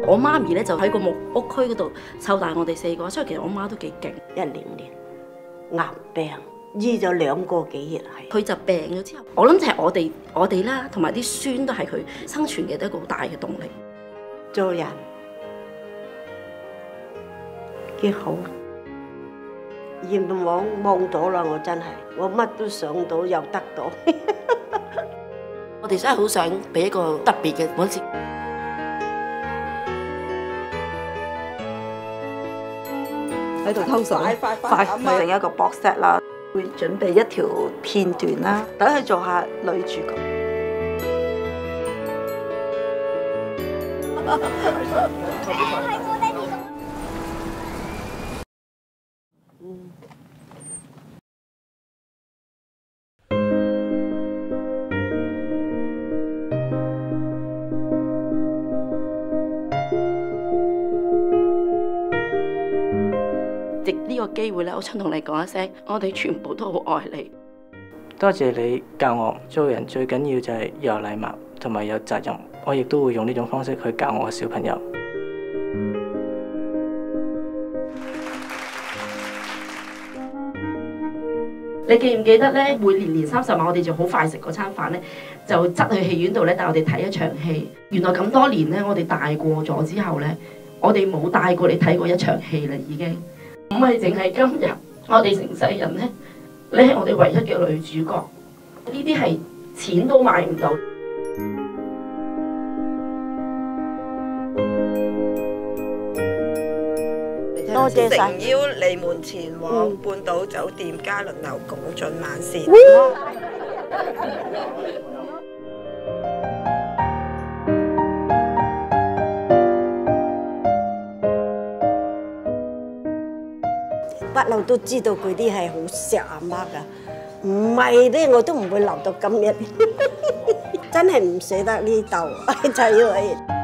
我媽咪咧就喺個木屋區嗰度湊大我哋4個，所以其實我媽都幾勁。 1年癌病醫咗2個幾月係。 佢就病咗之後，我諗就係我哋啦，同埋啲孫都係佢生存嘅一個好大嘅動力。 做人幾好，願望到啦！我真係，我乜都想到又得到。 我哋真係好想俾一個特別嘅嗰次。 喺度偷水，快另一個 box set 啦，會準備一條片段啦，等佢做下女主角。 藉呢個機會咧，我想同你講一聲，我哋全部都好愛你。 多謝你教我做人最緊要就係有禮貌同埋有責任，我亦都會用呢種方式去教我嘅小朋友。 你記唔記得咧？每年30晚我哋就好快食嗰餐飯咧，就執去戲院度咧帶我哋睇一場戲。原來咁多年咧，我哋大過咗之後咧，我哋冇帶過你睇過一場戲啦，已經。唔係淨係今日，我哋成世人咧，你係我哋唯一嘅女主角。呢啲係錢都買唔到。 多謝晒。 誠邀你們前往半島酒店嘉麟樓共進晚膳。 不嬲都知道佢啲係好錫阿媽噶，唔係咧我都唔會留到今日，真係唔捨得呢度，就係因為。